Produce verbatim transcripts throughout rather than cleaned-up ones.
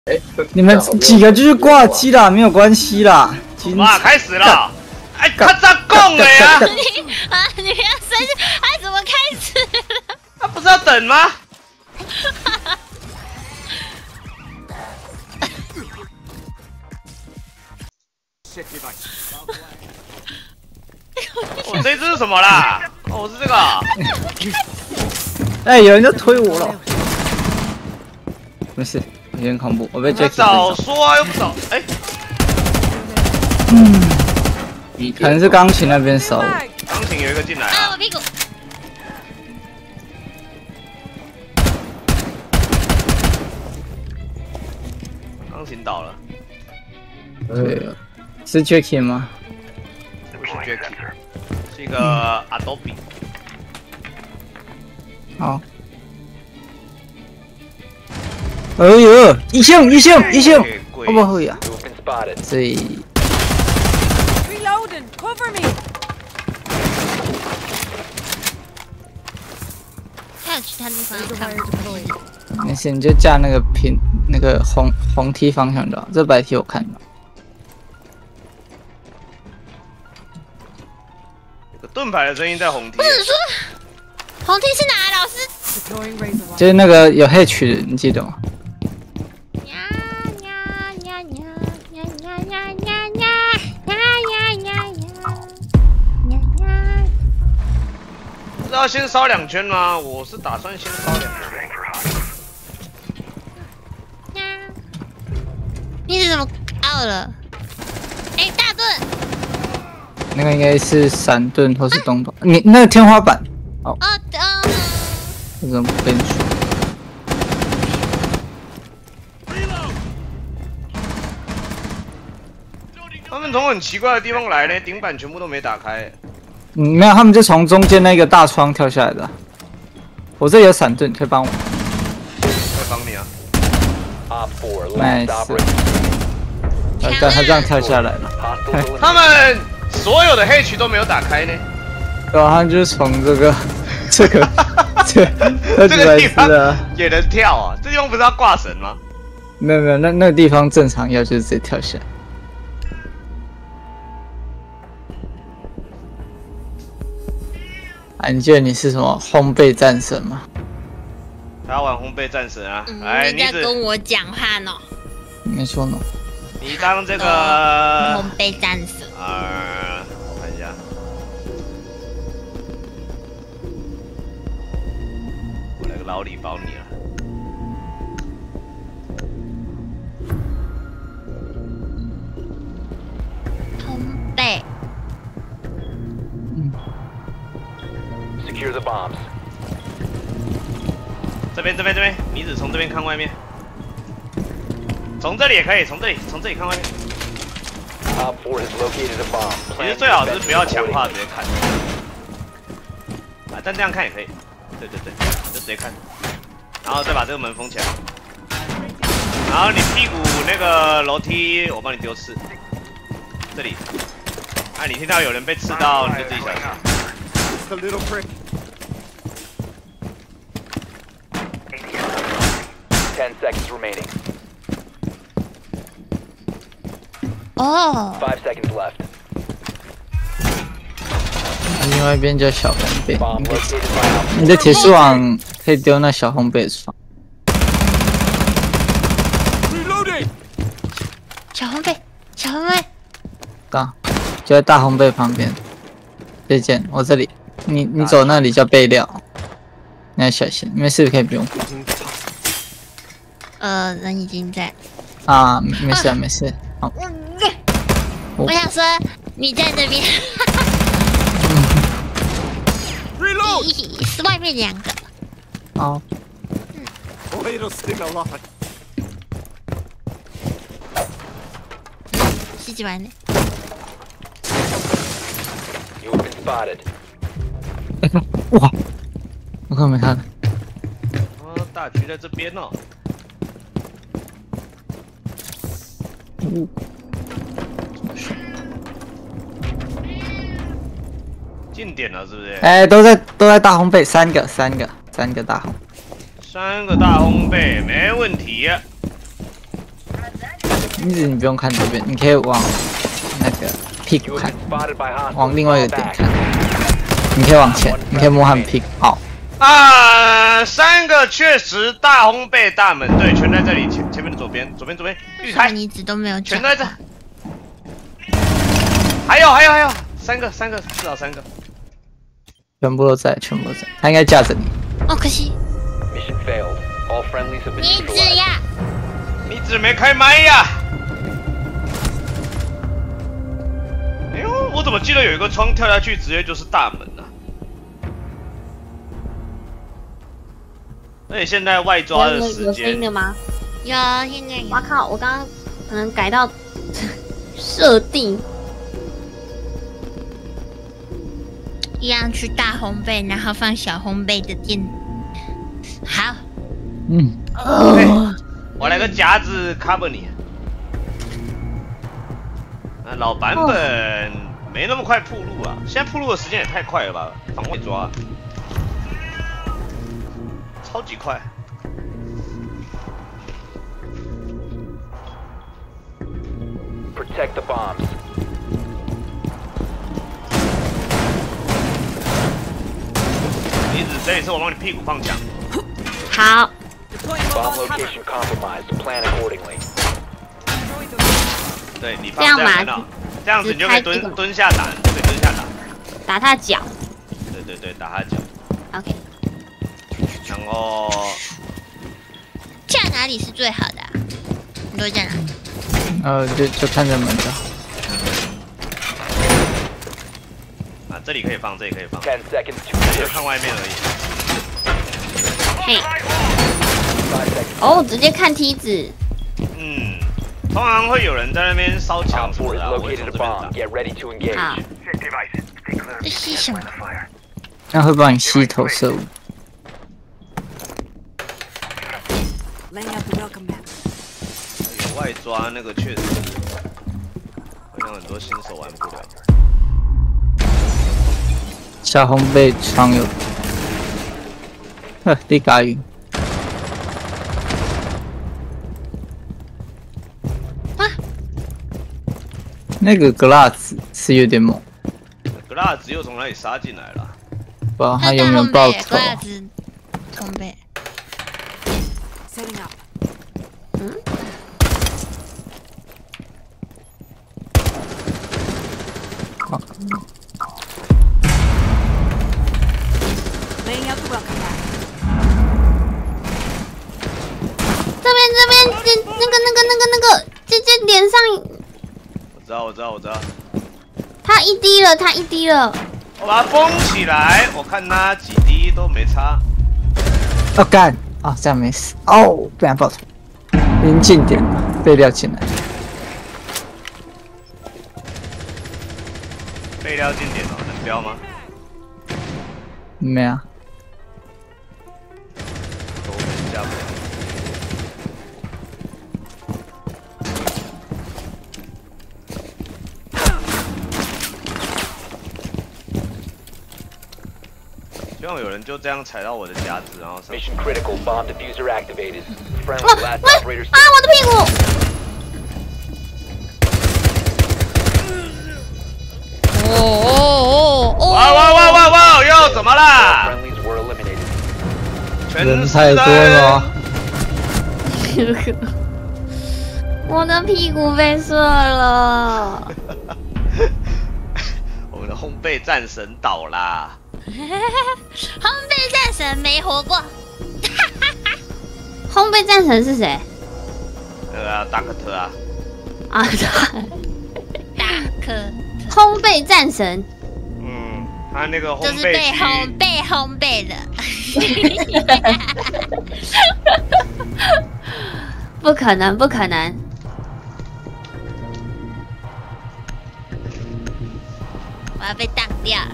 哎， 你们几个就是挂机啦，没有关系啦。 哇，开始了！哎，他咋供了呀？ 你啊，你不要生气，哎，怎么开始了？ 他不是要等吗？我这只是什么啦？哦，我是这个。 哎，有人在推我了。没事，有点恐怖，我被 Jacky 早说啊，又不早。哎， 嗯，可能是钢琴那边扫我。 钢琴有一个进来啊， 啊。 我屁股。 钢琴倒了。 对，是 Jacky 吗？ 不是 Jacky， 是一个 Adobe。 好。哎呦，一星一星一星，好不好呀？所以。 Reloading, cover me. 他有其他地方看。 没事，你就架那个平那个红红 T 方向的，这白 T 我看到。 有个盾牌的声音在红 T。 不是说红 T 是哪？老师？ 就是那个有黑曲的，你记得吗？ 是要先烧两圈吗？我是打算先烧两圈。 你怎么 out 了？哎、欸，大盾。 那个应该是闪盾或是东东。啊、你那个天花板。哦。 哦哦。 我怎么不跟你说？ 他们从很奇怪的地方来呢，顶板全部都没打开。 嗯，没有，他们就从中间那个大窗跳下来的。我这里有闪盾，可以帮我。 可以帮你啊。 nice。呃，对，他这样跳下来了。 他们所有的黑区都没有打开呢。 对啊，他们就是从这个、这个、这这个地方也能跳啊？这地方不是要挂绳吗？ 没有没有，那那个地方正常要就是直接跳下来。啊，你记得你是什么烘焙战神吗？ 他要玩烘焙战神啊！ 嗯、 来， 你在跟我讲话呢？ 没错呢。 你当这个烘焙战神。 啊，我看一下。我来个老李保你了。 烘焙。 嗯。 Secure the bombs. 这边这边这边，你只从这边看外面，从这里也可以，从这里从这里看外面。 Top four has located a bomb. 其实最好是不要强化，直接看。啊，但这样看也可以。对对对，就直接看，然后再把这个门封起来。然后你屁股那个楼梯，我帮你丢刺。这里。啊，你听到有人被刺到，你就自己小心。A little prick. Ten seconds remaining. 哦。 Five seconds left. 另外一边叫小烘焙，你的铁丝网可以丢那小烘焙床。 小烘焙，小烘焙。 刚，就在大烘焙旁边。这件我这里。你你走那里叫备料，你要小心，没事可以不用管。 呃，人已经在。 啊，没事啊，没事。好。 我, 我想说你在这边。Reload。是外面两个。 好。 嗯。十几万呢。 哇！我看没看？ 哦，大局在这边哦。 嗯。 近点了是不是？ 哎，都在都在大烘焙，三个三个三个大烘。 三个大烘焙没问题。 一直你不用看这边，你可以往那个屁股 You have 看， been spotted by hostiles. 往另外一个 Fall 点 back. 看。你可以往前，你可以摸他们屁股。好， 啊，三个确实大烘焙大门，对，全在这里前前面的左边，左边左边，玉台你一直都没有讲全都在这。还有还有还有，三个三个至少三个。 全部都在，全部都在。他应该架着你。 哦，可惜 Mission failed. All friendlies have been 你只 neutralized. 呀， 你只没开麦呀？哎呦，我怎么记得有一个窗跳下去直接就是大门啊？而且现在外抓的有时有声音间的吗？ 有现在有哇靠！我刚刚可能改到设定， 一样去大烘焙，然后放小烘焙的店。好， 嗯， 对，我来个夹子 cover 你。那老版本没那么快铺路啊，现在铺路的时间也太快了吧？防外抓，超级快。 Protect the bombs. 你只这一次我帮你屁股放枪。 好， Bomb location compromised. Plan accordingly. 对你放这样嘛这样很好，这样子你就可以蹲只开这个蹲下打，就可以蹲下打。 打他脚。 对对对，打他脚， OK， 然后架哪里是最好的、啊？你都在哪？ 呃，就就看着门就好。 啊这里可以放，这里可以放， Ten seconds to 这就 insertion. 看外面而已。 嘿， Five seconds. 哦，直接看梯子。 嗯，通常会有人在那边烧墙 Op 什么 four 的 has 啊，我会 located 从 a 这边 bomb. 打。 Get ready to engage. 好， 这是什么？ 那会帮你吸投射物。 有外抓那个确实，会让很多新手玩不了。 小红被窗有，呵，地嘎云。 啊那个 glass 是有点猛， 格拉兹又从哪里杀进来了？ 不知道他有没有爆头。 glass烘焙。 嗯， 好这边这边这那个那个那个那个，这这脸上我知道，我知道，我知道。 他一滴了，他一滴了。 我把它封起来，我看它几滴都没差。 哦干，哦这样没死。哦，被人爆头，已经近点了，被撂进来。 备料经典哦，能标吗？ 没啊， 我们加不了。希望有人就这样踩到我的夹子，然后上。 Mission critical. Bomb diffuser activated. 哦 Friendly. Last 喂 operator 啊，我的屁股！ 哦哦哦哇哇哇哇哇！又怎么 All 啦？ friendlies were eliminated. 全是人太多了。 我的屁股被射了。 我们的烘焙战神倒啦！ 烘焙战神没活过。 烘焙战神是谁？ 那个啊大克特啊， 啊， 大颗烘焙战神。 嗯，他那个烘就是被焙烘机， 被烘焙的。 不可能，不可能！ 我要被当掉了。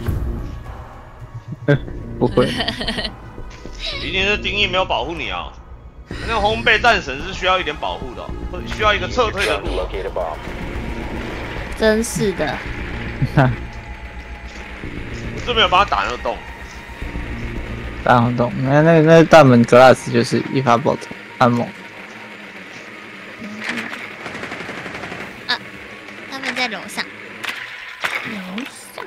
不会， 一定是定义没有保护你啊！那个烘焙战神是需要一点保护的、哦，或者需要一个撤退的 Trying 路 to 哦。 locate a bomb. 真是的， 我这没有帮他打那个洞， 大红洞，那那那大门 glass 就是一发爆头，很猛。 在楼上。 楼上。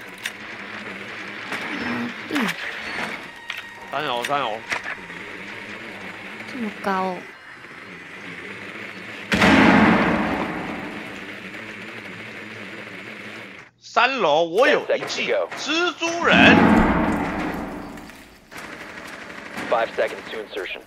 嗯， 三楼，三楼。 这么高哦。 三楼我有一记蜘蛛人。 Five seconds to insertion.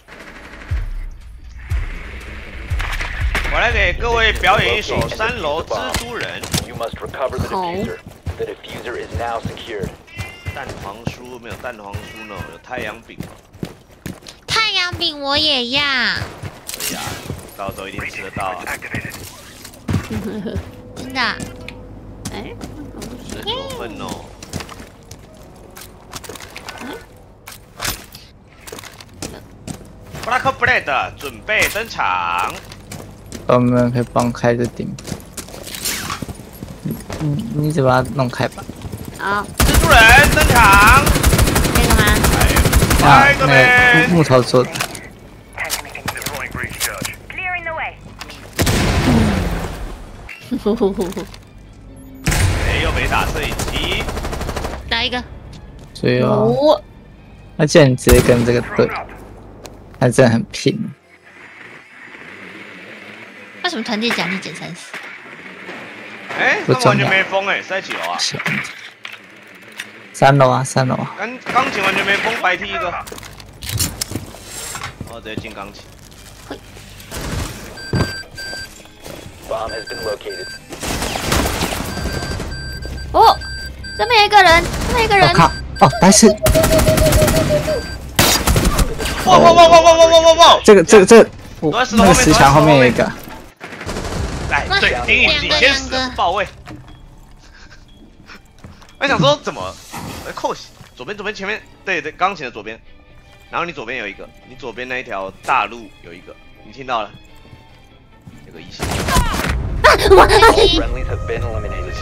我来给各位表演一首三楼蜘蛛人。 You must recover the diffuser. The diffuser is now secured. 蛋黄酥没有蛋黄酥呢，有太阳饼。 太阳饼我也要。 可以啊，到时候一定吃得到啊。 真的。 哎。 很过分哦！布拉克布莱德准备登场。 我们可以帮我开着顶。你你只把它弄开吧。 好， 蜘蛛人登场。 这个吗？ 啊，那个木木头做的。 呼呼呼呼。 又没打摄影机， 打一个。 所以哦，那既然你直接跟这个对，他真的很拼。 为什么团队奖励减三十？ 哎，这完全没封哎，在几楼啊？ 三楼啊，三楼啊。 钢钢琴完全没封，白踢一个。我直接进钢琴。 Bomb has been located. 哦，这边有一个人，这边有一个人。 我靠！哦，白痴！ 哇哇哇哇哇哇哇哇哇！ 这个这个这个，我那个石墙后面有一个。 来，对，丁宇，你先死，报位。我想说怎么？扣左边左边前面，对对，钢琴的左边。然后你左边有一个，你左边那一条大路有一个，你听到了？有个一星。 Friendlies have been eliminated.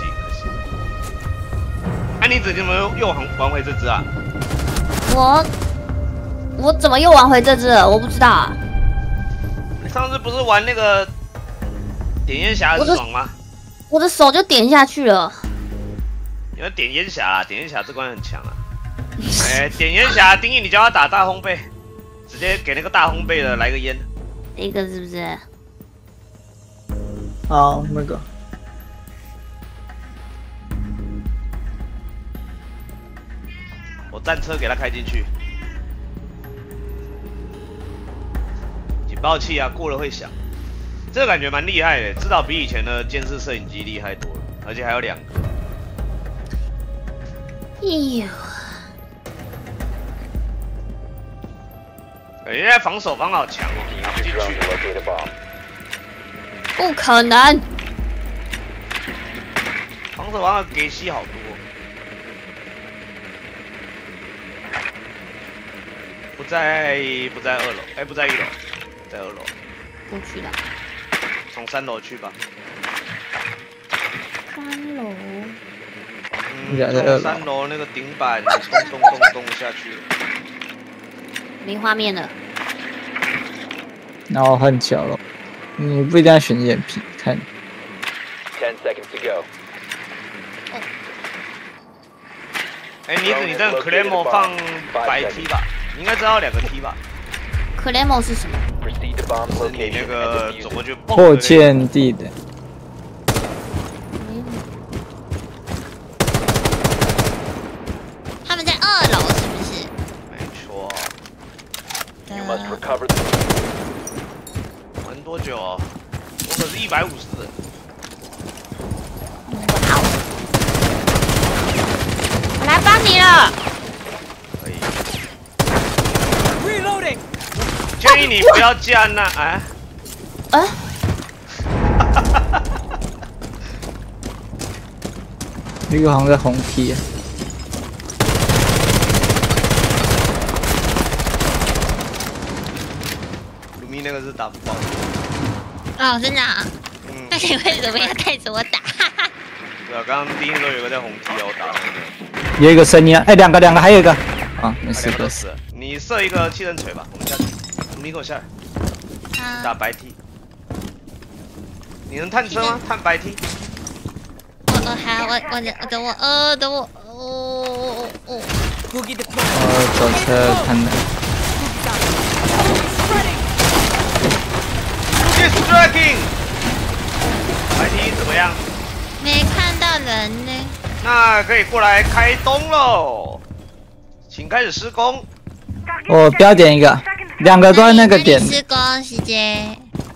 哎、啊，你怎么又玩玩回这只啊？ 我我怎么又玩回这只了？我不知道啊。 你上次不是玩那个点烟侠很爽吗？ 我的手就点下去了。 你要点烟侠啊，点烟侠这关很强啊。哎、欸，点烟侠，丁义你叫他打大烘焙，直接给那个大烘焙的来个烟。 那个是不是？ 哦，那个。 我战车给他开进去，警报器啊，过了会响，这个感觉蛮厉害的，至少比以前的监视摄影机厉害多了，而且还有两个。 哎呦， 人家防守方好强哦，打不进去。 不可能！ 防守方的给息好多。 不在不在二楼，哎、欸，不在一楼，在二楼。 过去了。 从三楼去吧。 三楼。 嗯，从三楼那个顶板咚咚咚咚下去。 没画面了。 然后很巧了，你不一定要选眼皮，看。 Ten seconds to go. 哎、欸，妮子，你这个 Claymore 放白 T 吧。 你应该知道两个 T 吧 ？Claymore 是什么？ 是你那个走过去蹦破建地的。 他们在二楼是不是？ 没错。 Uh... 玩多久哦？我可是一百五十人。 我来帮你了。 建议你不要加那啊！ 啊！ 那个好像在红梯、啊。 鲁咪那个是打不爆。 哦，真的、啊。 嗯。 那你为什么要带着我打？ 对啊，刚刚第一个有个在红梯哦，我打那个。 有一个声音啊！哎，两个，两个，还有一个。啊，没事， 没事。你射一个气刃锤吧，我们下去。 你给我下来，打白 T，你能探车吗？探白 T， 哦，好，我我等等我，呃，等我，哦哦哦。 我走车看的。 Striking， 白 T 怎么样？ 没看到人呢。 那可以过来开动喽，请开始施工。 我标点一个，两个都在那个点。 施工时间。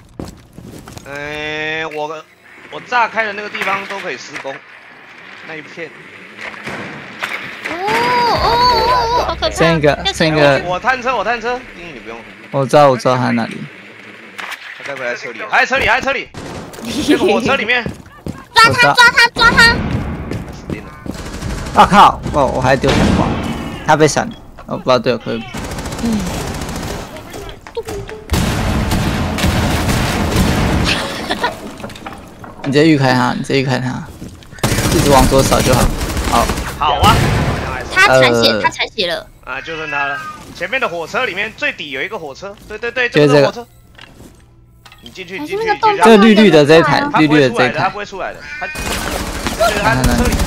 嗯、呃，我我炸开的那个地方都可以施工，那一片。 哦哦哦，好可怕！ 剩一个，剩一个。 我探车，我探车，丁你不用。 我知道，我知道他哪里。 他该不在车里？还在车里，还在车里。那个火车里面。 抓他，抓他，抓他！ 死定了！ 啊靠！哦，我还丢闪光，他被闪了。我不知道队友可以。嗯。你直接预开他，你直接预开他，一直往左扫就好。好。 好啊。 他采血，他采血了。 啊，就剩他了。前面的火车里面最底有一个火车，对对对，就是这个火车。 你进去，你进去，进去。 这个绿绿的这一台，绿绿的这一台， 他不会出来的，他就是他车里。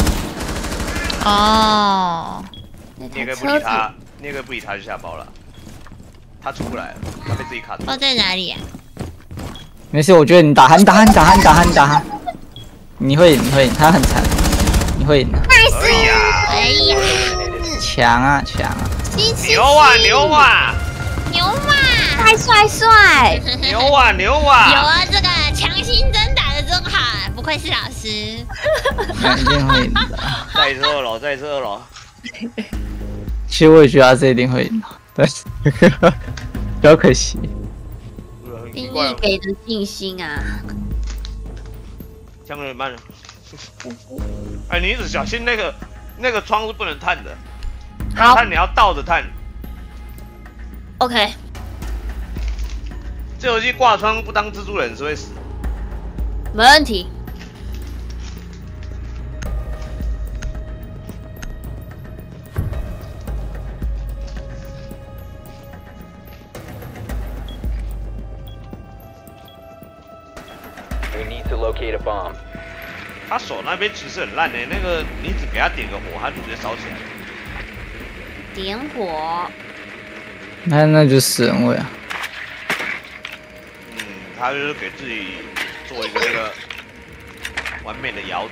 哦。 你也可以不理他，你也可以不理他就下包了。他出不来了，他被自己卡住。 包在哪里啊？ 没事，我觉得你打他，你打他，你打他，你打他，你打他，你会赢，你会赢，他很惨，你会赢的。 哎呀， 哎呀， 强啊强啊！ 牛啊牛啊！ 牛嘛， 帅帅帅！ 牛啊牛啊！ 有啊，这个强心针打的真好，不愧是老师。 一定会赢的。 再次二楼，再次二楼。 其实我也觉得他这一定会赢的，但是比较可惜。 定义给的信心啊！ 这样有点慢了。哎，你一直小心那个那个窗是不能探的， 好， 探你要倒着探。 OK， 这游戏挂窗不当蜘蛛人是会死。 没问题。 We need to locate a bomb. 他手那边其实很烂的、欸，那个你只给他点个火，他就直接烧起来。 点火。 那那就死人位啊！ 嗯，他就是给自己做一个那个完美的窑子。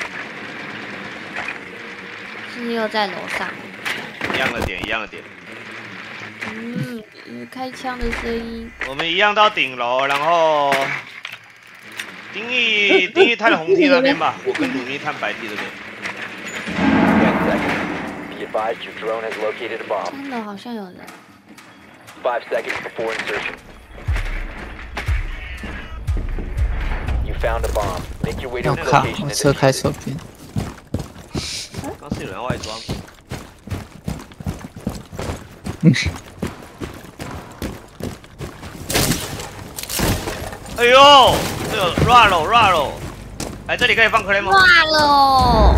是又在楼上。 一样的点，一样的点。 嗯，开枪的声音。 我们一样到顶楼，然后丁义丁义探红梯那边吧，我跟鲁咪探白梯这边。 Ten seconds. Be advised your drone has located a bomb. 真的好像有人。 Five seconds before insertion. You found a bomb. Make your way to 我 the 靠！ location 我 and 车开 defuse 手 it. 边。 刚是有人外装。 嗯。 哎呦，这个 Raro Raro， 哎，这里可以放 Claymore。 挂喽！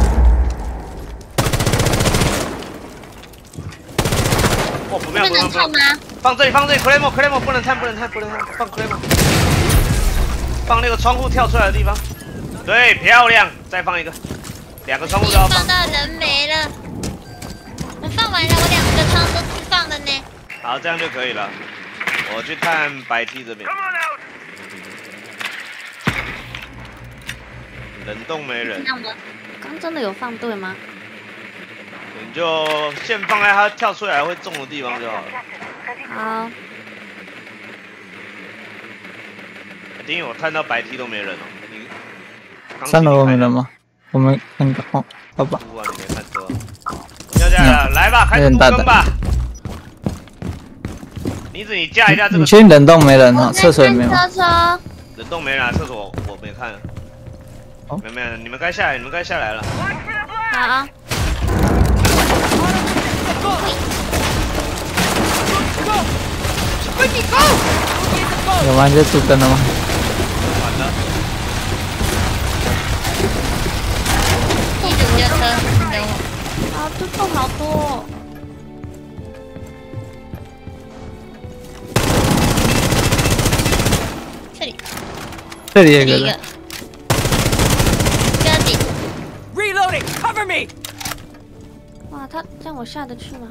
哦，不妙不妙不妙！ 吗？ 放这里，放这里 Claymore Claymore 不能探，不能探，不能探，放 Claymore。放那个窗户跳出来的地方。对，漂亮，再放一个，两个窗户都要放。 放到人没了，我放完了，我两个窗都是放的呢。 好，这样就可以了。我去看白 T 这边。冷冻没人。 那我刚真的有放对吗？ 你就线放在他跳出来会中的地方就好了。 好。 丁宇，我看到白 T 都没人哦。你三楼有没人吗？我们看到哦，好吧。 你没看车。要这样了，来吧，开始布更吧。妮子，你架一下这个。 你确定冷冻没人哈？厕所也没有。 车车。 冷冻没人啊，厕所我没看。哦。没有没有，你们该下来，你们该下来了。 好。 有吗？你在主灯了吗？ 完了。 一直叫车，等我。 啊，这洞好多、哦。 这里。 这里有一个人。 这里。 他这样我下得去吗？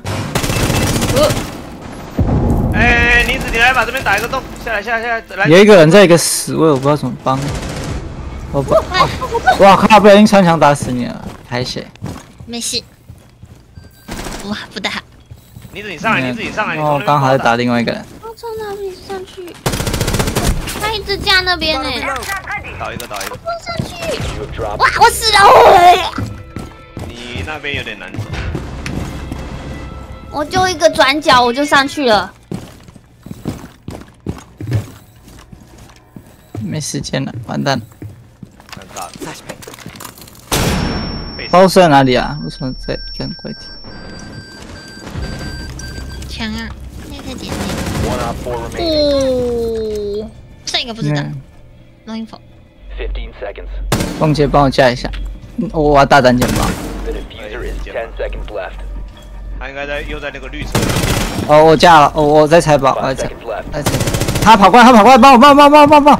哎，妮子，你来把这边打一个洞，下来下来下来，来。 有一个人在一个死位，我不知道怎么帮。我不，哇靠！不小心穿墙打死你了，拍血。 没事。哇，不大好。 妮子，你上来，妮子，你上来，你哦，刚好在打另外一个人。 我从哪里上去？他一直架那边呢。 倒一个，倒一个。 我上去。 You have dropped. 哇，我死了！ 你那边有点难走。 我就一个转角，我就上去了。 没时间了，完蛋了。 尴尬了。 包是在哪里啊？为什么在跟怪体？ 墙啊，那个姐姐。 One op four remaining. 哦，这个不知道。 嗯 No info。 Fifteen seconds. 凤姐帮我架一下，嗯我要大胆捡包。 The diffuser is ten seconds left. 他应该在又在那个绿车。 哦，我架了，哦，我在拆包，我 Five 在拆， seconds left. 我在拆。他跑过来，他跑过来，帮我，帮我，帮我，帮我，帮我。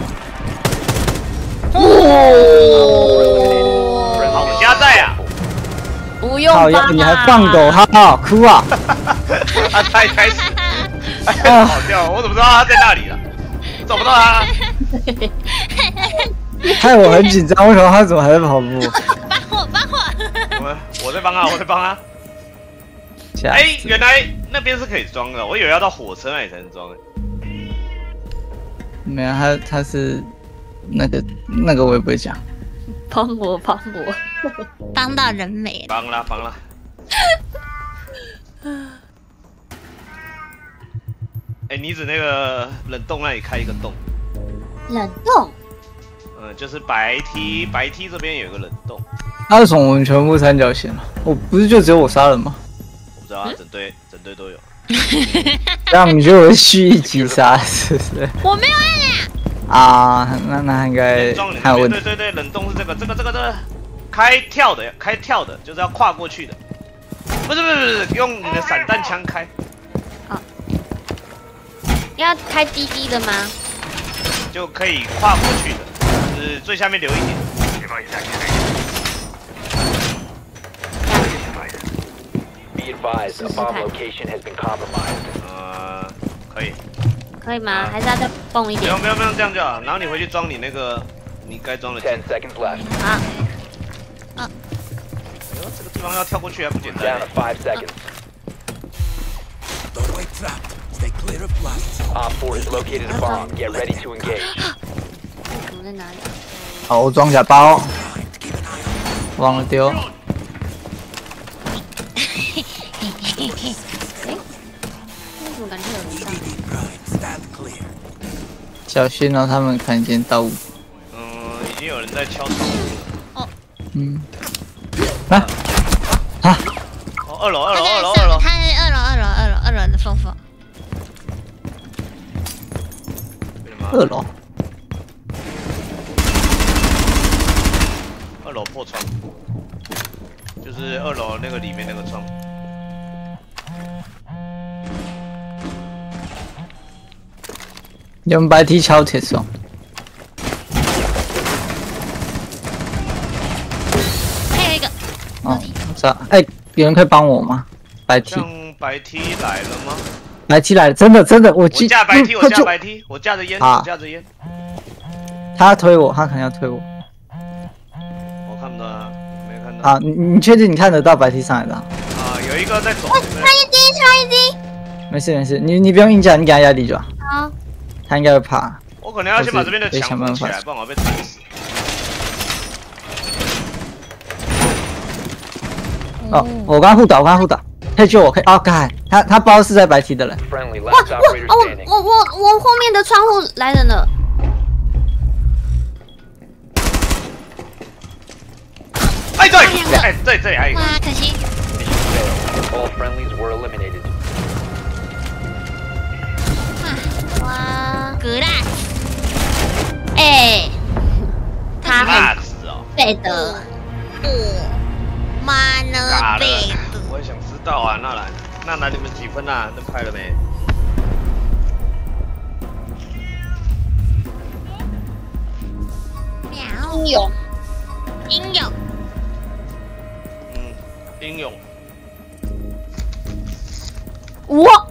好家在啊！ 不用好， 帮你还放狗哈，哭啊！ 他才开始，哎，跑掉了，我怎么知道他在那里了？找不到他。 害我很紧张，为什么他怎么还在跑步？ 帮我，帮我。 我我在帮他，我在帮他。 吓哎、 死原来那边是可以装的，我以为要到火车那里才能装。 没有，他他是那个那个我也不会讲。 帮我，帮我。 帮到人没了。 帮啦帮啦。哎、妮子那个冷冻那里开一个洞， 冷冻。 嗯，就是白 T 白 T 这边有一个冷冻， 他为什么我们全部三角形了？我不是就只有我杀人吗？ 我不知道啊，整队整队都有。 这样你觉得我是蓄意击杀是不是？ 我没有按呀。 啊，那那应该装还有问题。 对对对，冷冻是这个这个这个这个开跳的开跳的，就是要跨过去的，不是不是不是用你的散弹枪开。 要开滴滴的吗？ 就可以跨过去的，就是最下面留一点。 Be advised, a bomb location has been compromised. 呃，可以， 可以吗？ 啊还是要再蹦一点不用？不用不用这样就好。然后你回去装你那个你该装的键。 Ten seconds left. 好， 哎呦，这个地方要跳过去还不简 Down 单 to。five seconds. Don't wait trapped. Stay clear of blast. Op four has located a bomb. Get ready to engage. 怎么在哪里？ 好，我装甲包，忘了丢。 为什么感觉有人上？ Right. Stand clear. 小心哦，他们看见到。 嗯，已经有人在敲窗户了。 嗯。啊啊！ 哦，二楼二他楼二楼在二楼。 他在二楼二楼二楼二楼的缝缝。 二楼。 二楼破窗，就是二楼那个里面那个窗。 用白 T 敲铁窗。 还有一个。 哦，我知道。哎、有人可以帮我吗？白 T， 像白 T 来了吗？ 白 T 来了，真的真的，我我记。 架白 T，我嗯快救架白 T，我架着烟， 啊我架着烟。 他要推我，他可能要推我。 我看不到他，没看到。 啊，你你确定你看得到白 T 上来的啊？ 啊，有一个在走。 差一滴，差一滴。 没事没事，你你不用硬架，你给他压力就好。 好， 他应该会怕。 我可能要先把这边的我是墙封起来，不然我被踩死。 哦，我刚护倒，我刚护倒，可以救我，可以。哦，干，他他包是在白 T 的人。 Friendly 哇 last 哇 operator 哦 standing. 我我我后面的窗户来人了。 哎，对，哎，对对，还有一个。 哇，可惜。 Mission failed. All friendlies were eliminated. 哇， 格拉。 哎，他很辣死哦！ 背的。 哦，妈呢尬了贝的。， 我也想知道啊。那来，那来你们几分啊？都拍了没？ 喵。 英勇， 英勇。 嗯，英勇。 哇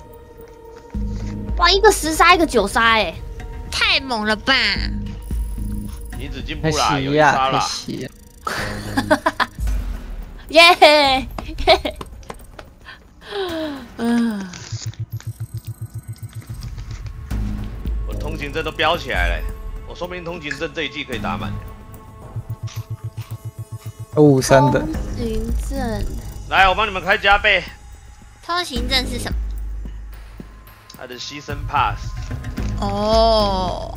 哇，一个十杀，一个九杀，哎， 太猛了吧！ 你只进步可啦，有惜呀，可一杀啦。 惜。 耶！嗯， 我通行证都标起来了，我说明通行证这一季可以打满。 五三的， 通行证， 来，我帮你们开加倍， 通行证是什么？ 他的牺牲 pass。 哦，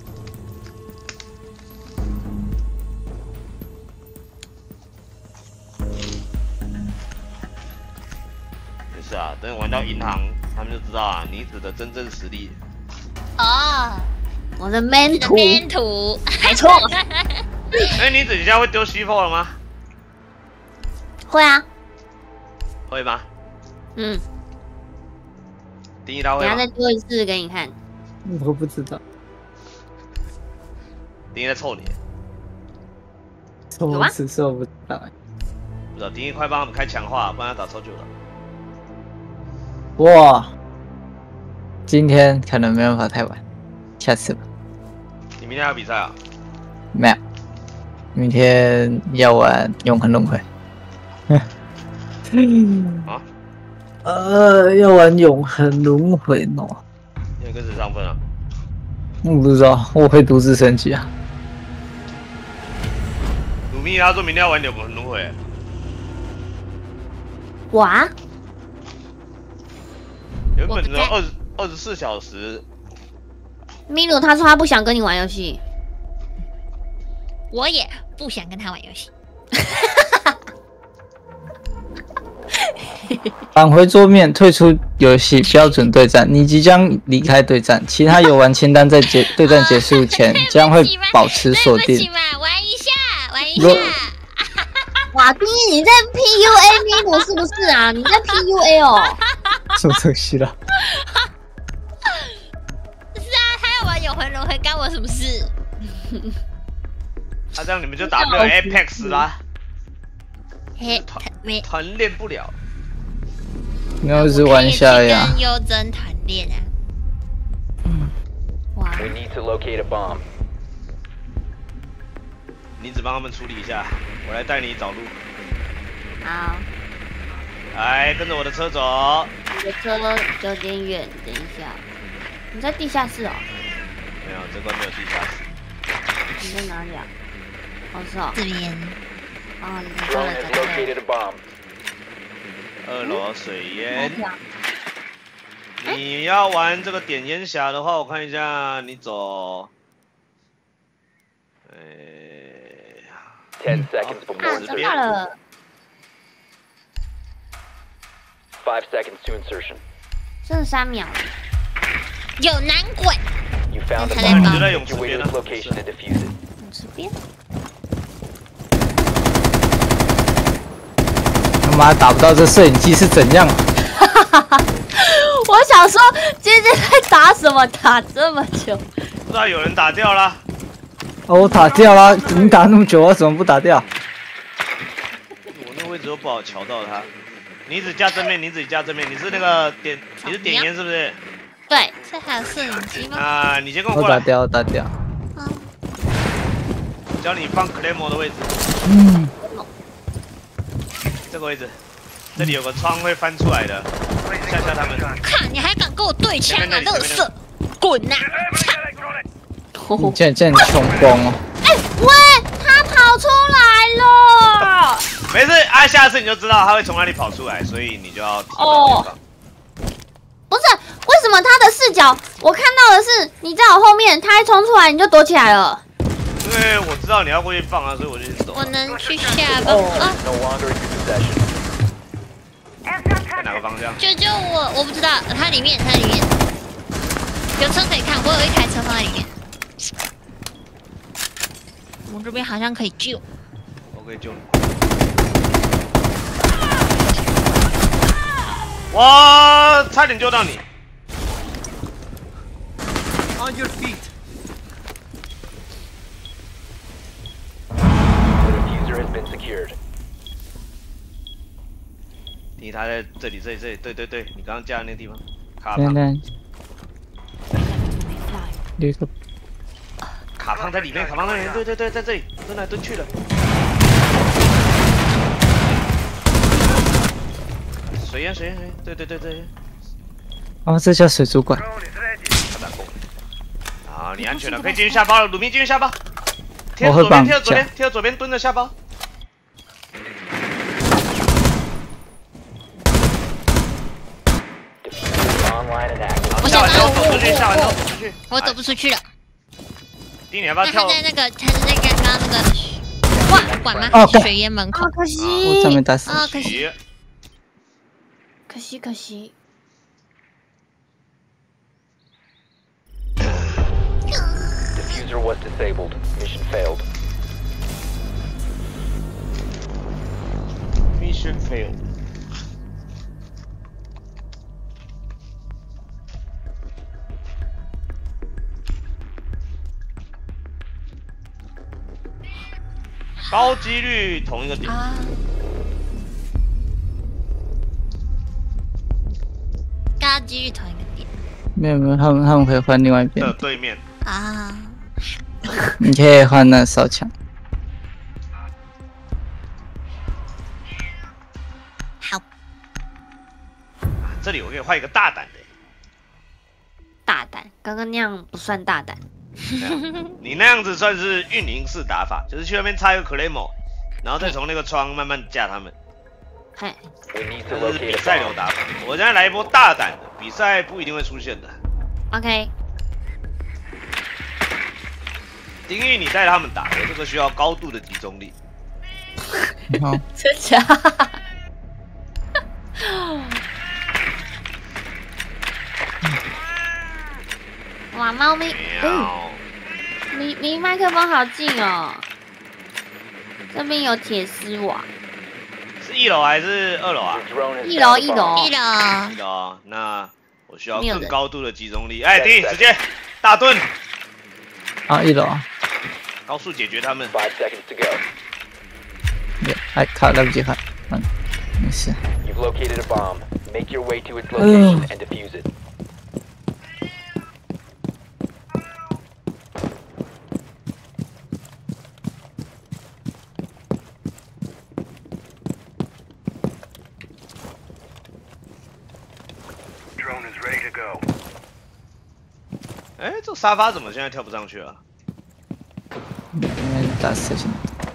没事啊，等玩到银行，他们就知道啊，妮子的真正实力。 哦， 我的 man 图， 边图， 没错， 哎，妮子，你现在会丢 C 四了吗？ 会啊， 会吗？ 嗯， 第一刀会吗等下再？丢一次给你看。 我不知道。 第一在臭你， 什么此事我不知道。 不知道。第一快帮他们开强化，不然他打超久了。 哇，今天可能没办法太晚，下次吧。 你明天还有比赛啊？ 没有，明天要玩永恒轮回。 啊？ 呃，要玩永恒轮回呢。 你有跟谁上分啊？ 我不知道，我会独自升级啊。 鲁密他说明天要玩永恒轮回。 哇， 原本的二十二十四小时， 米鲁他说他不想跟你玩游戏， 我也不想跟他玩游戏。 返回桌面，退出游戏，标准对战。你即将离开对战，其他游玩清单在结对战结束前将会保持锁定。 对不起嘛，玩一下，玩一若下。 哇，第一你在 P U A 米鲁是不是啊？你在 P U A 哦？ 什么东西啦？ 是啊，他要玩永恒轮回，干我什么事？ 他、啊、这样你们就打不了 Apex 啦， 嘿，没， 团练不了。 你要是玩一下呀？ 跟优真团练啊。 哇， We need to locate a bomb. 你只帮他们处理一下，我来带你找路。 好， 来，跟着我的车走。 你的车有点远，等一下，你在地下室哦？ 没有，这关没有地下室。 你在哪里啊？哦，是哦， 这边哦，你找到 Drone 了， has 找到了。 located a bomb. 二楼水烟。 哪里啊你要玩这个点烟侠的话，我看一下，你走。呃、 Ten seconds 啊， before 找 insertion. 到了， Five seconds to insertion. 剩三秒。 有男鬼， You found the 那他在 bomb. 忙。 就在泳池 Make your way 边 to 呢 its。location and defuse it. 你这边。 他妈打不到这摄影机是怎样？ 我想说，今天在打什么？打这么久？ 不知道有人打掉啦。 哦，我打掉了，你打那么久，我怎么不打掉？ 我那个位置又不好瞧到他。你只加正面，你只加正面，你是那个点，你是点烟是不是？ 对， 这还有摄影机吗？ 啊，你先跟我过来， 我打掉，我打掉。 教你放 Claymore 的位置。 嗯， 这个位置，这里有个窗会翻出来的，吓吓他们。 看你还敢跟我对枪啊， 前面那里乐色，滚呐！ 你见见穷光哦。 哎、喂，他跑出来了！ 没事啊，下次你就知道他会从哪里跑出来，所以你就要提哦防。 不是，为什么他的视角我看到的是你在我后面，他一冲出来你就躲起来了？ 因为我知道你要过去放啊，所以我就走。 我能去下吧？啊， No longer in your possession. 在哪个方向？ 救救我！我不知道，它里面，它里面有车可以看，我有一台车放在里面。我这边好像可以救。 我可以救你。哇，差点救到你。On your feet. The diffuser has been secured. 你他在这里，这里，这里，对对对，你刚刚架的那个地方，卡胖， 现在有一个卡胖在里面，卡胖在里面，对对对，在这里蹲来蹲去的。水烟水烟水烟，对对对对。 哦，这叫水族馆。 他打过。好，你安全了，可以进去下包了，鲁明进去下包。贴我会绑左边，贴着左边，贴着左边，蹲着下包。 我想完之后走出去， 我下完之后走出去。 我走不出去了。 弟，你要不要跳？ 那他在那个，他是在刚刚那个哇馆吗？ 哦干水源门口啊，。可惜， 我真没打死。 啊，可惜。 咦可惜，可惜。 Diffuser was disabled. Mission failed. Mission failed. 高几率同一个点。 啊。高几率同一个点。 没有没有，他们他们可以换另外一边的。对面。 啊。 你可以换那烧枪。 好。 这里我可以换一个大胆的。 大胆，刚刚那样不算大胆。 你那样子算是运营式打法，就是去那边插一个 Claymore， 然后再从那个窗慢慢架他们。 嘿， 这是比赛流打法。我现在来一波大胆的，比赛不一定会出现的。 OK。 丁玉，你带他们打，我这个需要高度的集中力。 好， 真假？哇，猫咪，嗯，离离麦克风好近哦。这边有铁丝网。 是一楼还是二楼啊？ 一楼，一楼， 一楼。 一楼，那我需要没有人更高度的集中力。哎，丁，直接大盾， 啊，一楼啊， 高速解决他们。 Five seconds to go. 哎，卡来不及看，嗯，没事。 You've located a bomb. Make your way to its location and defuse it. Drone is ready to go. 哎，这沙发怎么现在跳不上去啊？ 应该是打死现在。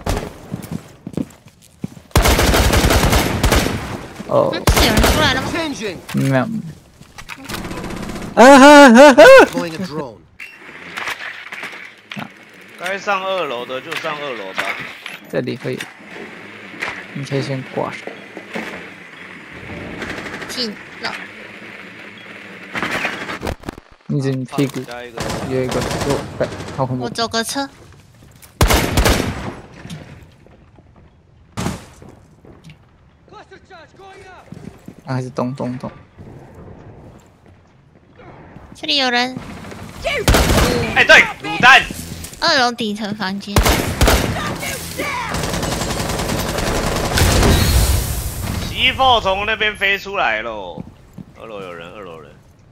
哦， 嗯，是有人出来了吗？ Changing. 没有。啊哈哈哈！ Deploying a drone. 该上二楼的就上二楼吧。 这里会有，你可以先挂上。 进了。 你这你屁股加一个。 有一个，哦，哎，好恐我怖！ 走个车。 啊，还是咚咚咚。 这里有人。 哎，对，卤蛋。 二楼底层房间。 C 四从那边飞出来喽，二楼有人，二楼人。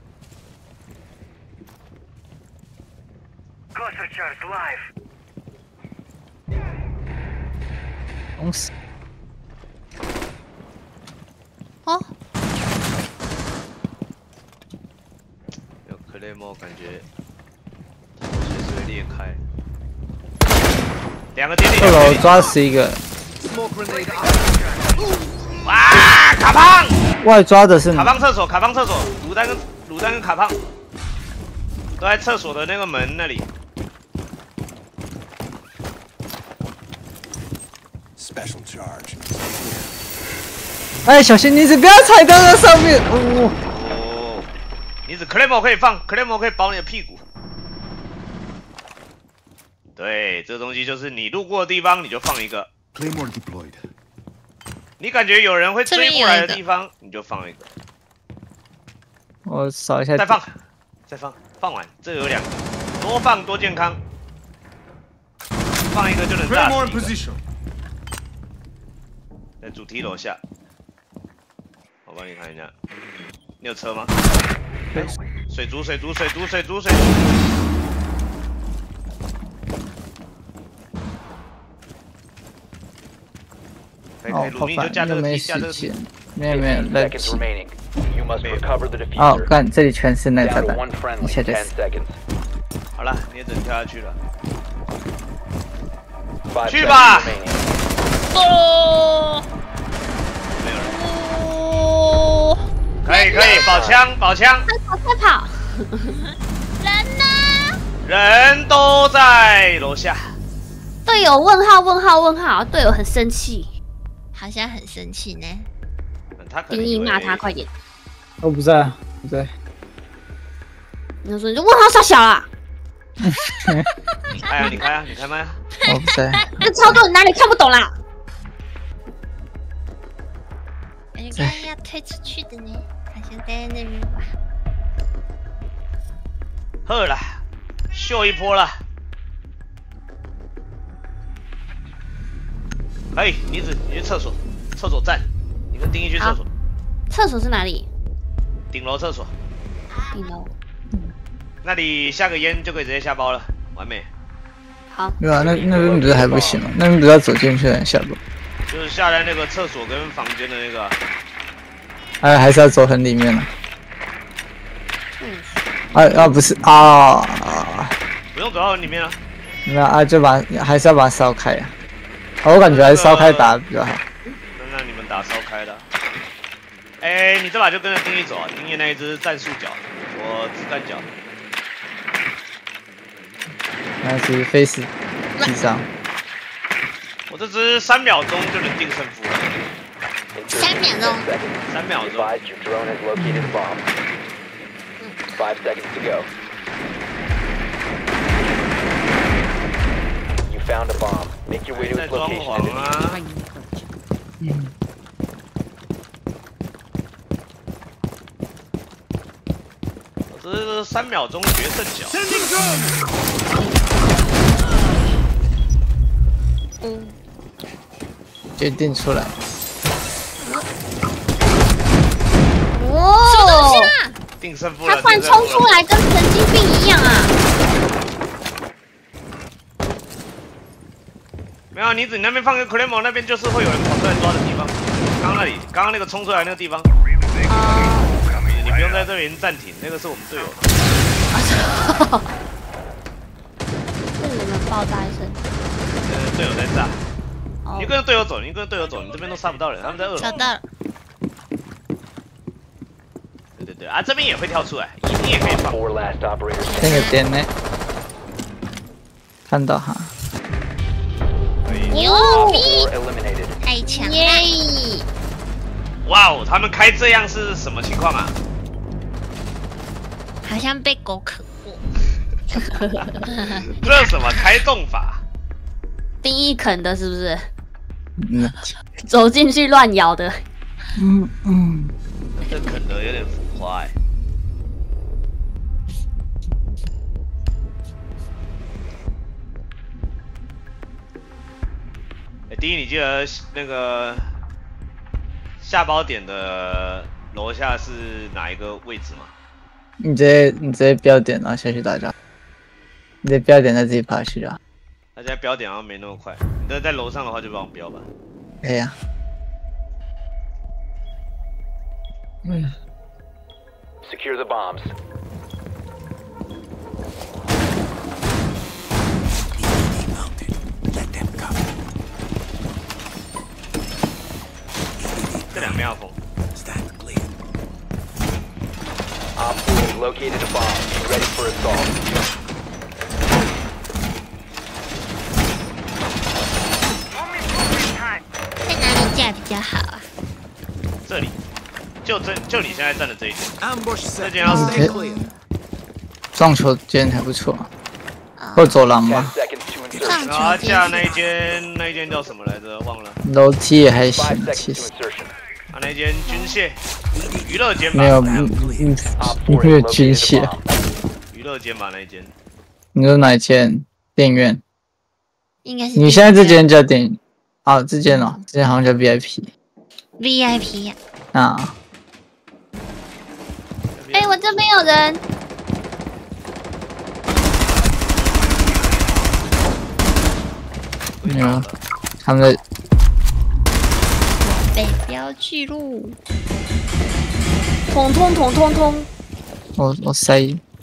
Cluster charge live. 东死！ 哦， 有 Claymore 感觉随时会裂开。两个点点。 二楼抓死一个。 Smoke grenade out. 哇，卡胖！ 外抓的是你卡胖厕所，卡胖厕所，卤蛋跟卤蛋跟卡胖都在厕所的那个门那里。 Special charge. 哎，小心你只不要踩到那上面。哦， 哦，你只 Claymore 可以放 ，Claymore 可以保你的屁股。对，这东西就是你路过的地方你就放一个， Claymore deployed. 你感觉有人会追过来的地方你就放一个， 我扫一下。 再放，再放，放完，这有两个，多放多健康，放一个就能炸 Claymore in 死一个。 position. 在主题楼下。 我帮你看一下。你有车吗？哎，水族，水族，水族，水族，水族。可以可以，鲁尼就架这个梯，架这个梯。 没有没有，来不 Seconds 及。 remaining. You must recover the 哦， diffuser. 看这里全是那炸 Down 弹 to one， friendly. 一下就 Ten 死。 seconds. 好了，你也只能跳下去了。 Five 去 seconds 吧 remaining. 哦没有人。 哦， 可以可以，保枪保枪。 快跑快跑！ 人呢？ 人都在楼下。 队友问号问号问号，队友很生气， 好像很生气呢。 他可能以为丁一骂他快点。 我不在，不在。 你就说你就问号傻小啦， 开啊，你开啊，你开麦啊。 我不在。 那操作你哪里看不懂啦？ 人家要推出去的呢，好像在那边吧。 喝了，秀一波了。可以，妮子，你去厕所，厕所站，你跟丁一去厕所。 厕所是哪里？ 顶楼厕所， 顶楼。 那里下个烟就可以直接下包了，完美。 好， 没有啊，那那边不是还不行吗？那边不是要走进去才下吧？ 就是下来那个厕所跟房间的那个。 还还是要走很里面呢。 嗯， 啊啊不是啊， 不用走到里面了。 没有啊，就把还是要把它烧开啊。我感觉还是烧开打比较好。 那那你们打烧开的。哎、欸，你这把就跟着丁一走啊，丁一那一只战术角，我子弹角。 那是飞死地上。 我这只三秒钟就能定胜负了。 三秒钟。 三秒钟。 Advise your drone has located a bomb. Five seconds to go. You found a bomb. Make your way to 在 its 装 location. 潢 and 啊。 嗯。 我这是三秒钟决胜角。 嗯， 决定出来。 哦， 定胜负了。 他突然冲出来，跟神经病一样啊！ 没有，妮子，你那边放个 Claymore， 那边就是会有人跑出来抓的地方。刚刚那里，刚刚那个冲出来那个地方。 哦， 你你不用在这边暂停，那个是我们队友。 是你们爆炸一声。 呃，队友在炸。 哦你跟着队友走，你跟着队友走，你这边都杀不到人，他们在二楼。 找到了。 对对对，啊，这边也会跳出来，一定也可以放。 Four last operators 那 standing. 个点呢？看到哈。 牛 Op 逼！ four eliminated. 太强了！ 耶！ 哇哦，他们开这样是什么情况啊？ 好像被狗啃过。 这什么开动法？ 丁一啃的是不是？ 嗯走进去乱咬的。 嗯嗯。 这啃的有点浮夸哎、欸。哎，第一，你记得那个下包点的楼下是哪一个位置吗？ 你直接你直接标点然后下去打架，你直接标点再自己爬去啊。 大家标点好像没那么快，你在在楼上的话就帮我标吧。 可以啊。嗯。 Secure the bombs. 这两边要封。 Op four has located a bomb. Be ready for assault. 在哪里架比较好啊？ 这里，就这就你现在站的这一间， Ambush 这 set. 间要 Stay stay clear. 撞球间还不错，或走廊 Ten 吧， seconds to 撞 insertion. 然后球架那一间间那一间叫什么来着？忘了。 楼梯也还 Five 行， seconds 其 to 实 insertion. 啊，那间军械娱乐间吧？ 没有嗯嗯 Op 没 four 有 has 军 located a 械。 bomb. 娱乐间吧，那一间。 你说哪间？电影院？ 应该是你现在这间叫电影？啊，这间哦，这间好像叫 V I P。 V I P 呀、 啊， 有人。 没有，他们在北标记录。 通通通通通。 我我塞，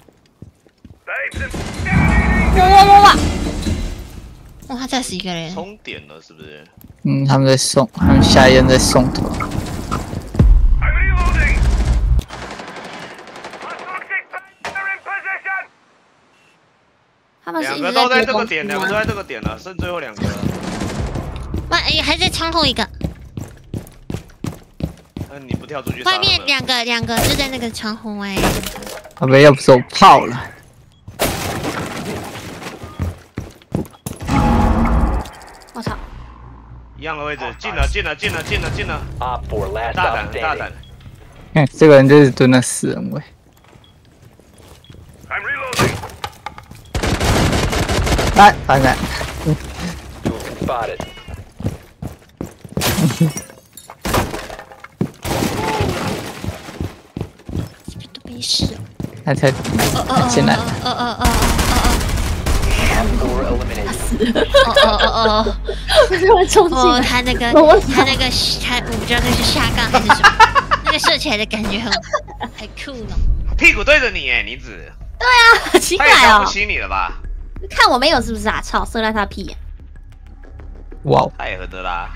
哇哇哇哇！ 哇，他再死一个人。 充点了是不是？ 嗯，他们在送，他们下一人在送头。 他们是两个都在这个点，两个都在这个点了，剩最后两个了。 哇，哎，还在窗户一个。 那你不跳出去？ 外面两个，两个就在那个窗户外。 他们要不是我炮了。 我操！ 一样的位置，进了，进了，进了，进了，进了。大胆，大胆！ 看这个人就是蹲在死人位。来，反正。 都没事。 他才进来。 哦哦哦哦哦哦哦哦！ 会冲进哦，他那个，他那个，他我不知道那是下杠还是什么，那个射起来的感觉很很酷呢。 屁股对着你哎，妮子。 对啊，奇怪他也看哦。 不起你了吧？ 看我没有是不是啊？操，射烂他屁眼！ 哇， 太狠的啦！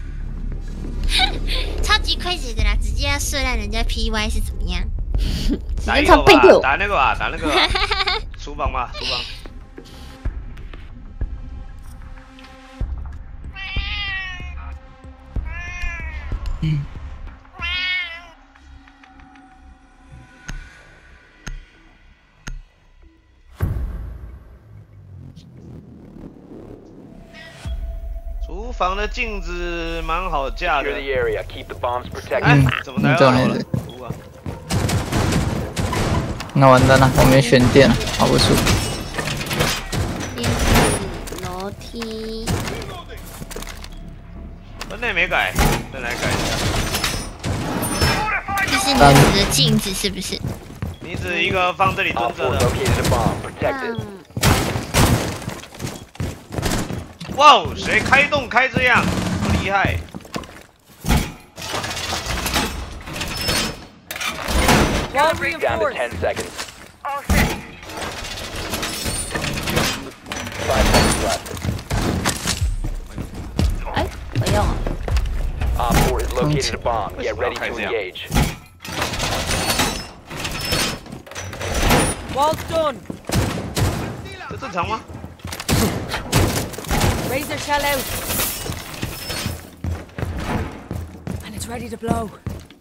超级亏死的啦，直接要射烂人家 P Y 是怎么样？ 打一个吧，打那个吧，打那个吧。厨房吧，厨房。 嗯。 厨房的镜子蛮好架的。 嗯， 怎么来了？ 那完蛋了，我没选电了，跑不出。 电子楼梯。 分类没改，再来改一下。 这是你子的镜子是不是？ 你只一个放这里蹲着的。哇哦，谁开洞开这样，这么厉害！ Down to ten seconds. Five seconds left. 哎，不用。 Op four has located a bomb. Get ready to engage. Wall's done. 这正常吗？ Razor shell out. And it's ready to blow.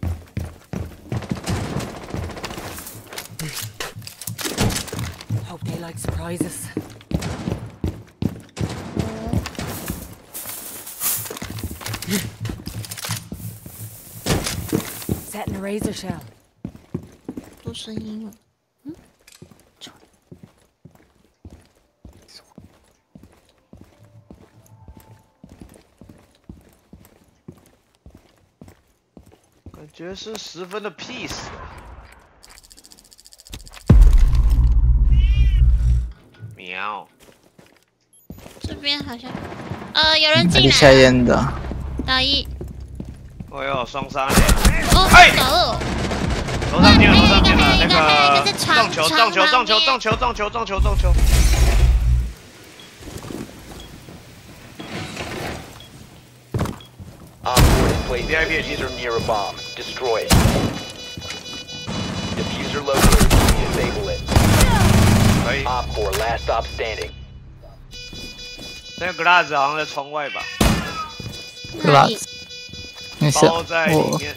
Hope they like surprises. Setting a razor shell. 多声音哦。嗯。 感觉是十分的 peace。喵。 这边好像，呃，有人进来。 下烟的。 老一。 哦哟，双杀。 哦， 哎。 走。 楼上进了，楼上进了，那个撞球，撞球，撞球，撞球，撞球，撞球，撞球。 Op four has placed a diffuser near a bomb. Destroy it. Diffuser located. Disable it. Op four, last stop standing. 那个 glass 好像在窗外吧 ？glass。没事， 包在里面。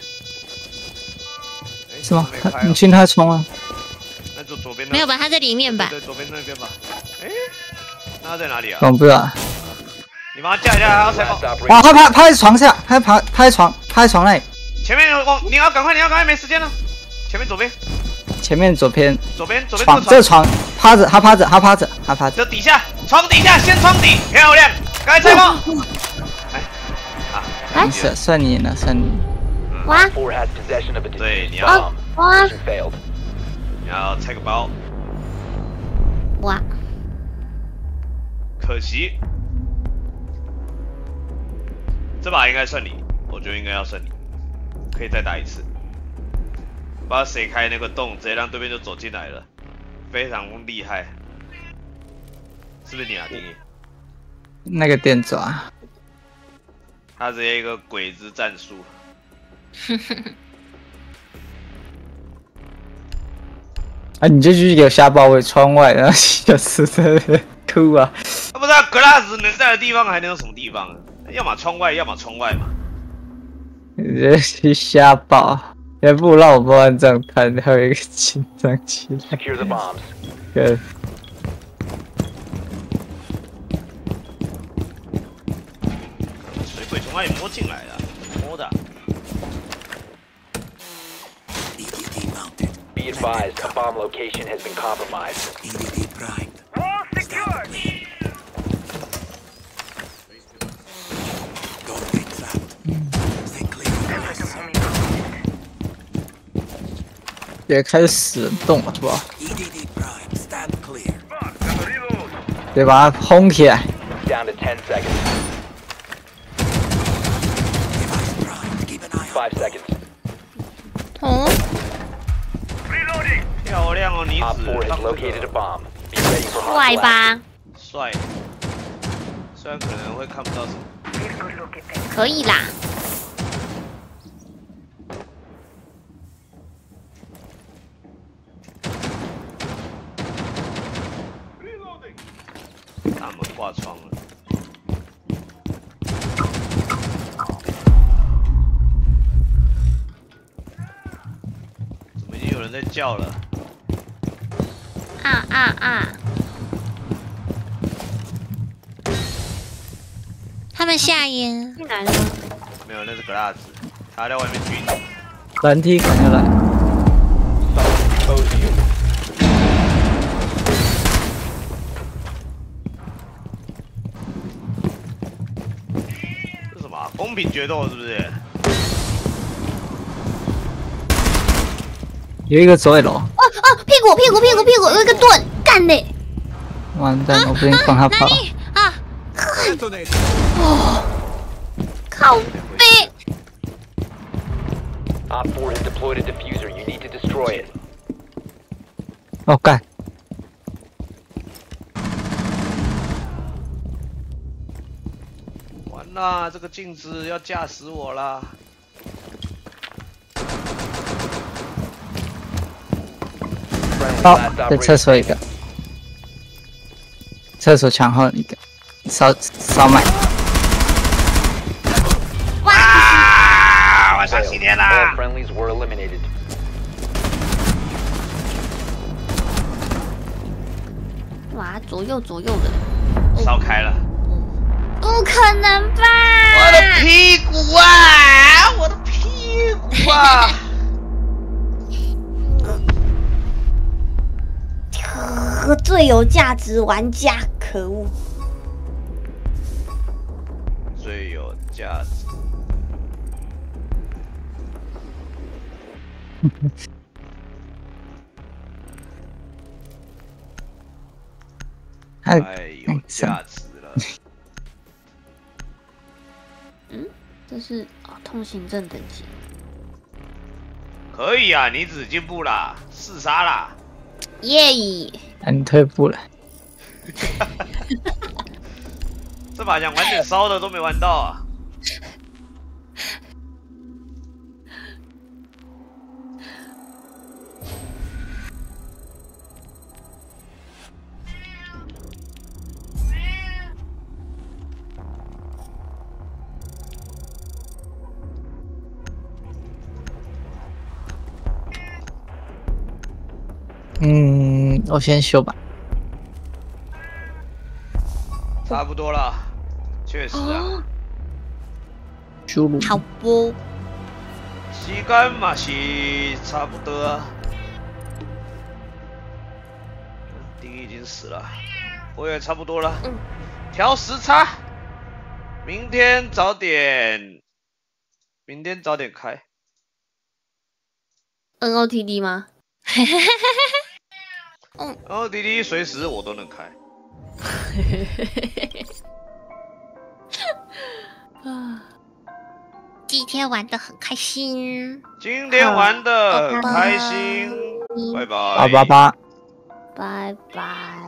是吗？你进他冲啊？ 那就左边。 没有吧？他在里面吧？ 对，左边那边吧。哎，那他在哪里啊？ 我不知道。 你把他架一下，还要塞爆。 哇，他趴趴在床下，他趴趴在床，趴在床那里。 前面往，你要赶快，你要赶快，没时间了。前面左边。 前面左边。 左边左边床，这个床趴着，他趴着，他趴着，他趴着。 这底下，床底下，先床底，漂亮，赶快塞爆。哎，啊， 没事，算你赢了，算你。 哇！ Four has possession of a 对，你要。 哇！ 你然后拆个包， 哇， 可惜，这把应该算你，我觉得应该要算你，可以再打一次，不知道谁开那个洞，直接让对面就走进来了，非常厉害，是不是你啊，丁义？ 那个店爪， 他直接一个鬼子战术。 啊，你就继续给我瞎包围窗外，然后就是在那边哭啊！ 啊，不知道 glass 能在的地方还能有什么地方？要么窗外，要么窗外嘛。 你这去瞎包，也不如让我慢慢这样看，还有一个紧张起来。 Secure the bombs. 对。 水鬼从哪里摸进来的？摸的。 Be advised, a bomb location has been compromised. E D D primed. All secured. Don't be trapped. Stay clear of the rest. 也开始死人洞了，是吧？ E D D primed. Stand clear. 得把它轰起来。 Down to ten seconds. Device primed. Keep an eye on. Five seconds. 哦， Reloading. 漂亮哦，女 Op 子 four has 放这 located a 个 bomb. Be ready for 帅 hot blast. 吧？ 帅，虽然可能会看不到什么。 Take a good look at them. 可以啦。 大门挂窗了。怎么已经有人在叫了？ 啊啊啊！ 他们下烟， 进来了吗？ 没有，那是 glass， 他在外面狙击。 蓝梯赶下来， Expose you. 这是什么啊？公平决斗是不是？ 有一个左尾楼， 哦哦，屁股屁股屁股屁股有一个盾，干嘞！ 完蛋，我不行帮他跑。 哪里啊？ Detonate. 靠背。 Op four has deployed a diffuser. You need to destroy it. 哦干， 完啦，这个镜子要架死我啦！ Friendly 好 last， 在厕 operator 所一个，厕所墙后一个，烧烧麦。 啊！晚上洗 failed. 天 All 啦！ friendlies were eliminated. 哇，左右左右的， 烧开了！ 不可能吧？ 我的屁股啊！我的屁股啊！ 呃，最有价值玩家，可恶！ 最有价值。 太太有价值了。 这是哦，通行证等级。 可以啊，你只进步啦，四杀啦。 耶！ 那你退步了。 这把想玩点烧的都没玩到啊。 嗯，我先修吧。 差不多了，确实啊。 修路。 好不？ 时间嘛是差不多啊。第一已经死了，我也差不多了。 嗯。 调时差，明天早点，明天早点开。 N O T D 吗？ 然后滴滴随时我都能开。 啊，今天玩的很开心。 今天玩的很开心，拜拜。 八八八。 拜拜。